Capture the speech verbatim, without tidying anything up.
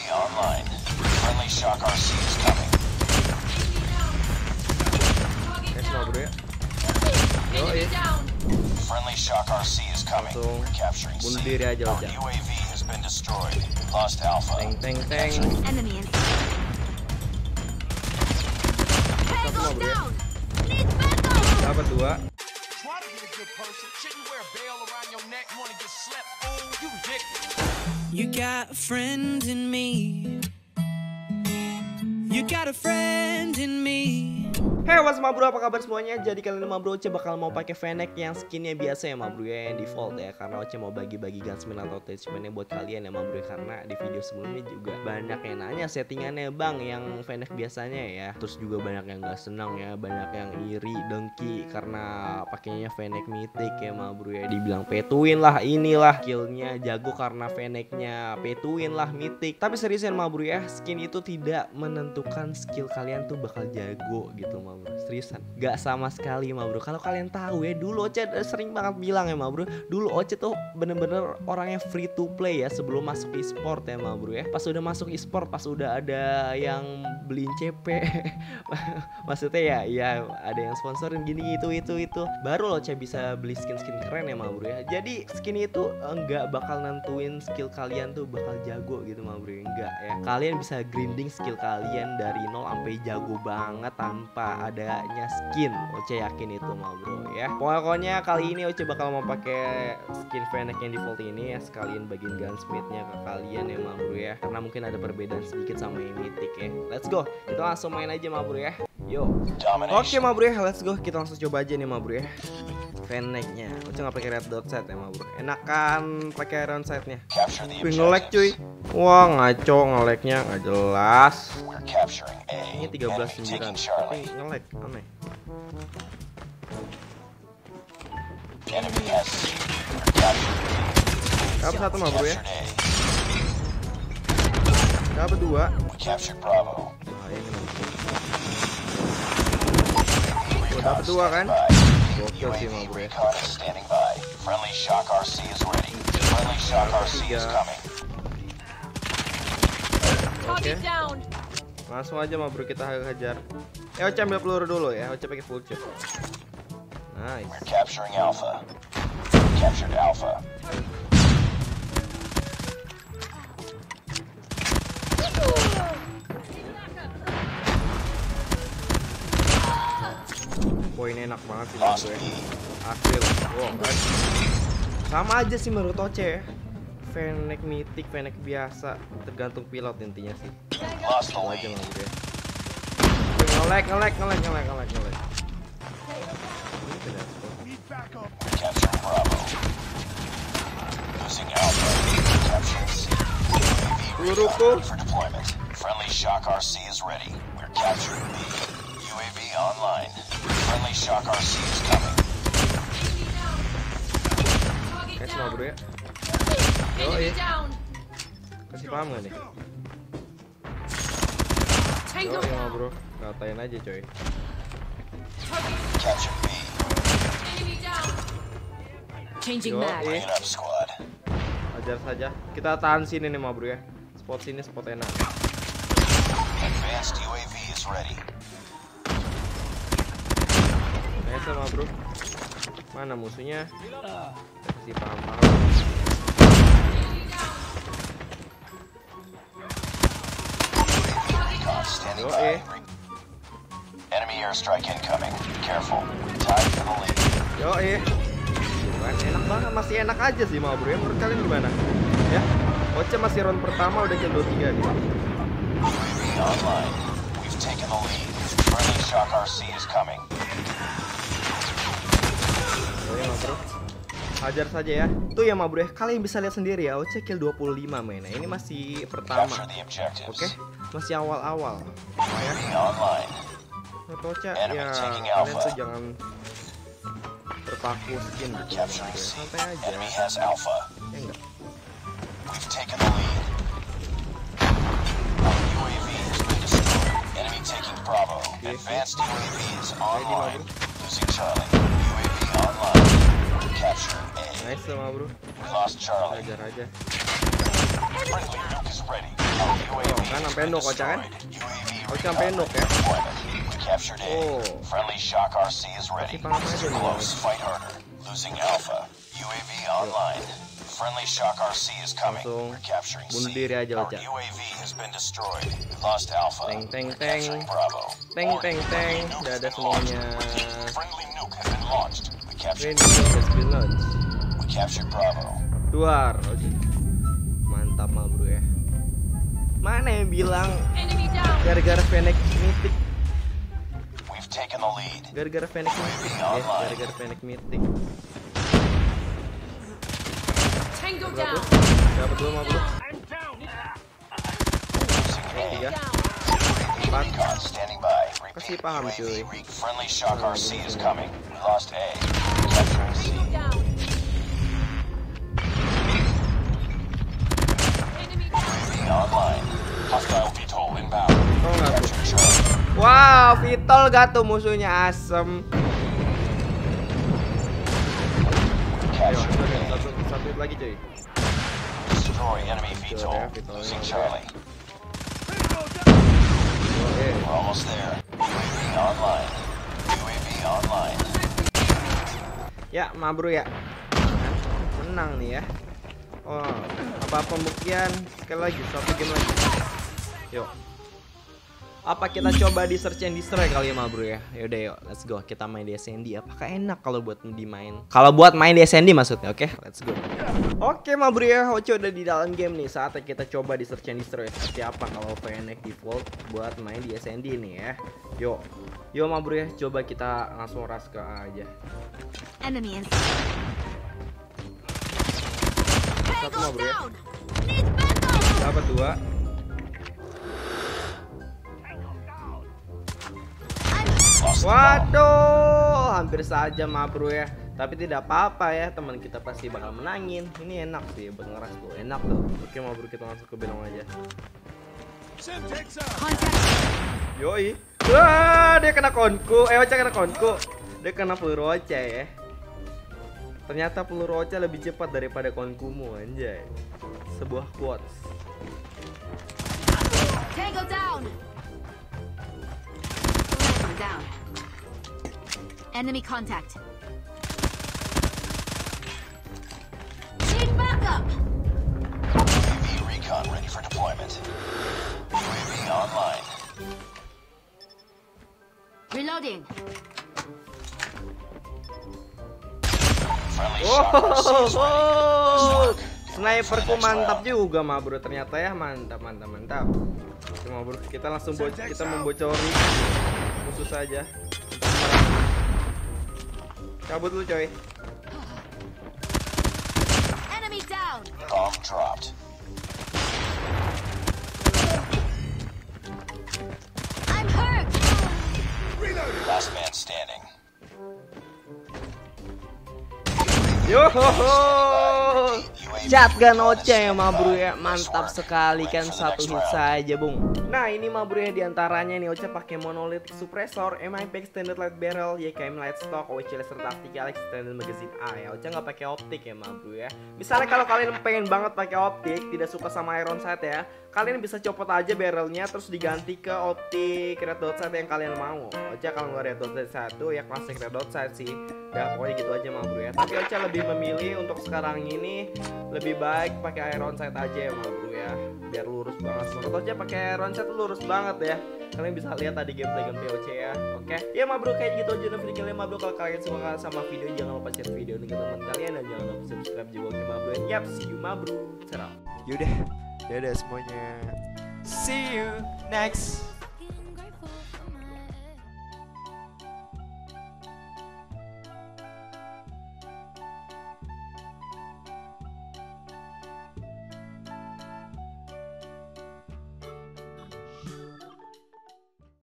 online. Friendly Shock R C is coming. Oke, semua bro ya. Yo, eh. Friendly Shock R C is coming. Langsung We're capturing bunuh C. diri aja Our aja. U A V has been destroyed. Lost Alpha. Teng teng teng. Enemy in Satu mah bro ya. Dapat dua. Try to be a good person. Shouldn't wear a bell around your neck. Wanna get slept? Oh, you dick. You got a friend in me. You got a friend in me. Hey, what's up bro, apa kabar semuanya? Jadi kali ini ma bro Oce bakal mau pakai Fennec yang skinnya biasa ya ma bro ya, yang default ya. Karena Oce mau bagi-bagi gunsmith atau attachmentnya buat kalian ya ma bro ya. Karena di video sebelumnya juga banyak yang nanya settingannya bang yang Fennec biasanya ya. Terus juga banyak yang gak senang ya, banyak yang iri, dengki karena pakainya Fennec mythic ya ma bro ya. Dibilang petuin lah, inilah skillnya jago karena Fennecnya petuin lah, mythic. Tapi seriusan ma bro ya, skin itu tidak menentukan skill kalian tuh bakal jago gitu ma bro. Seriusan gak sama sekali ma bro. Kalau kalian tahu ya, dulu Oce sering banget bilang ya ma bro, dulu Oce tuh bener-bener orangnya free to play ya sebelum masuk e-sport ya ma bro ya. Pas udah masuk e-sport, pas udah ada yang beliin C P maksudnya ya, ya ada yang sponsorin gini itu itu itu baru Oce bisa beli skin-skin keren ya ma bro ya. Jadi skin itu enggak bakal nentuin skill kalian tuh bakal jago gitu ma bro, enggak ya. Kalian bisa grinding skill kalian dari nol sampai jago banget tanpa adanya skin. Oce yakin itu ma bro ya. Pokoknya kali ini Oce bakal mau pakai skin Fennec yang default ini ya, sekalian bagian gunsmithnya ke kalian ya ma bro ya, karena mungkin ada perbedaan sedikit sama yang mythic ya. Let's go, kita langsung main aja ma bro ya. Yo. Oke ma bro ya, let's go, kita langsung coba aja nih ma bro ya. Fennecnya Oce nggak pakai red dot sight ya ma bro, enakan pakai round sightnya. Wih, nge-lag cuy. Wah ngaco, nge-lagnya nggak jelas. Ini tiga belas sembilan tapi nge-lag, aneh. Dapat satu mah bro ya. Dapat dua. Nah, ini oh, dapat dua kan? Gokil sih mah bro ya. Friendly Shock R C is ready. Friendly Shock R C is coming. Oke. Langsung aja mah bro kita hajar. Eh Oce ambil peluru dulu ya. Oce pakai full chip. Nice. We're capturing Alpha. Captured Alpha. Wah ini enak banget sih menurut gue. Akhir. Wow, kan. Sama aja sih menurut Oce ya. Fennec mythic, Fennec biasa, tergantung pilot intinya sih. Lost the Itu aja lead. mah bro ya. Nge-lag, nge-lag, nge-lag, nge-lag, nge-lag, nge-lag. Ini beda spot. We're capturing Bravo. Losing Alpha. Capturing C. Peluruku. For deployment. Friendly Shock R C is ready. We're capturing B. U A V online. Friendly Shock R C is coming. Guys mau bro ya. Yo eh. Kasih paham gak nih? Yo ya mau bro, ngatain aja coy. Capture B. Changing Yo mag. eh. Bring it up, squad. Ajar saja. Kita tahan sini nih mau bro ya. Spot sini spot enak. Advanced U A V is ready. Nice sama bro. Mana musuhnya? Kasih paham-paham. Standing Yo by. eh. Enemy airstrike incoming. Careful. Tied for the lead. Yo eh. Kan enak banget, masih enak aja sih mau bro ya. Menurut kalian gimana? Ya. Oce masih round pertama udah kill dua puluh tiga nih. U A V online. We've taken the lead. Friendly Shock R C is coming. Oh ya ma bro, hajar saja ya. Tuh ya ma bro ya, kalian bisa lihat sendiri ya, Oce kill dua puluh lima mainnya. Ini masih pertama. Capture the objectives. Oke, masih awal-awal. U A V online. Menurut Oce Enemy ya, taking kalian Alpha. tuh jangan terpaku skin gitu ya, Ma Capturing bro ya. C. Santai aja. Enemy has Alpha. Ya enggak. We've taken the lead. Our U A V has been destroyed. Enemy taking Bravo. Advanced U A V is online. Losing Charlie. U A V online. Capture A. Nice ma bro, We lost Charlie. hajar aja. Friendly nuke is ready. Our U A kan sampai nok Ocha kan? Ocha sampai nok ya. Captured A. Oh. Friendly Shock R C is ready. Masih paham aja nih. Close, fight harder. Losing Alpha. U A V online. Friendly Shock R C is coming. Langsung We're capturing bunuh C. diri aja Our Ocha. U A V has been destroyed. We lost Alpha. Teng teng We're teng. capturing Bravo. Teng teng teng. Nuke Udah has ada been launched. semuanya. Friendly nuke has been launched. We captured Ini C. has been launched. We captured Bravo. Keluar. Oke. Mantap mah bro ya. Mana yang bilang gara-gara Fennec Mythic? We've taken the lead. Gara-gara Fennec Mythic ya, gara-gara Fennec Mythic. Tango Berapa? down. Dapat dua mah bro. Tiga, empat. Recon standing by. Kasih Repeat. paham U A V cuy. re- Friendly Shock R C is coming. We lost A. Capturing C. Tango down. Enemy down. Online. Hostile V TOL inbound. Oh nggak tuh. Capture Charlie. Wow, Vitol gak tuh musuhnya asem. Ayo, Capture A. satu, satu hit lagi cuy. Destroy enemy V Sure, TOL. yeah, V TOL Losing yeah. Charlie. Oke. We're almost there. U A V online. U A V online. Ya, ma bro ya. Menang nih ya. Oh, apa pembuktian? Sekali lagi, satu game lagi. Yuk. Apa kita coba di search and destroy kali ya ma bro ya? Yaudah yuk, let's go. Kita main di S N D. Apakah enak kalau buat dimain? Kalau buat main di S N D maksudnya, oke? Okay? Let's go. Oke ma bro ya, Ocha udah di dalam game nih. Saatnya kita coba di search and destroy seperti apa kalau Fennec default buat main di S N D nih ya. Yuk. Yuk ma bro ya, coba kita langsung rush ke A aja. Enemy in Satu ma bro ya. down. Need backup. Dapat dua. Lost the ball. Waduh, hampir saja ma bro ya. Tapi tidak apa-apa ya, teman kita pasti bakal menangin. Ini enak sih buat ngeras tuh, enak tuh. Oke ma bro, kita langsung ke belong aja. Contact. Yoi. Wah, dia kena konku. Eh, Ocha kena konku. Dia kena peluru Ocha ya. Ternyata peluru Ocha lebih cepat daripada konkumu anjay. Sebuah quotes. Tango down. Down. Enemy contact. Need backup. U A V recon ready for deployment. U A V online. Reloading. Friendly Oh, Shock R C is ready. Nice work. sniperku Next mantap round. juga ma bro ternyata ya, mantap mantap mantap. Oke ma bro, kita langsung bo kita membocori musuh saja. Cabut dulu coy. Enemy down. Bomb dropped. I'm hurt. Last man standing. Yo, shotgun Ocha ya ma bro ya, mantap sekali kan, satu hit saja bung. Nah ini ma bro ya, diantaranya nih Ocha pakai monolithic suppressor, M I P extended light barrel, Y K M light stock, O W C laser tactical, extended magazine A ya. Ocha nggak pakai optik ya ma bro ya. Misalnya kalau kalian pengen banget pakai optik, tidak suka sama iron sight ya, kalian bisa copot aja barrelnya terus diganti ke optik red dot sight yang kalian mau. Ocha kalau nggak red dot sight satu ya klasik red dot sight sih. Ya pokoknya gitu aja ma bro ya. Tapi Ocha lebih memilih untuk sekarang ini lebih baik pakai iron sight aja ya ma bro ya, biar lurus banget. Menurut Ocha pakai iron sight lurus banget ya. Kalian bisa lihat tadi gameplay gameplay Ocha ya. Oke ya ma bro, kayak gitu aja untuk video kalian ma bro. Kalau kalian suka sama video, jangan lupa share video ini ke teman kalian dan jangan lupa subscribe juga ke ma bro. Yap, see you ma bro. Ciao. Yaudah, dadah semuanya. See you next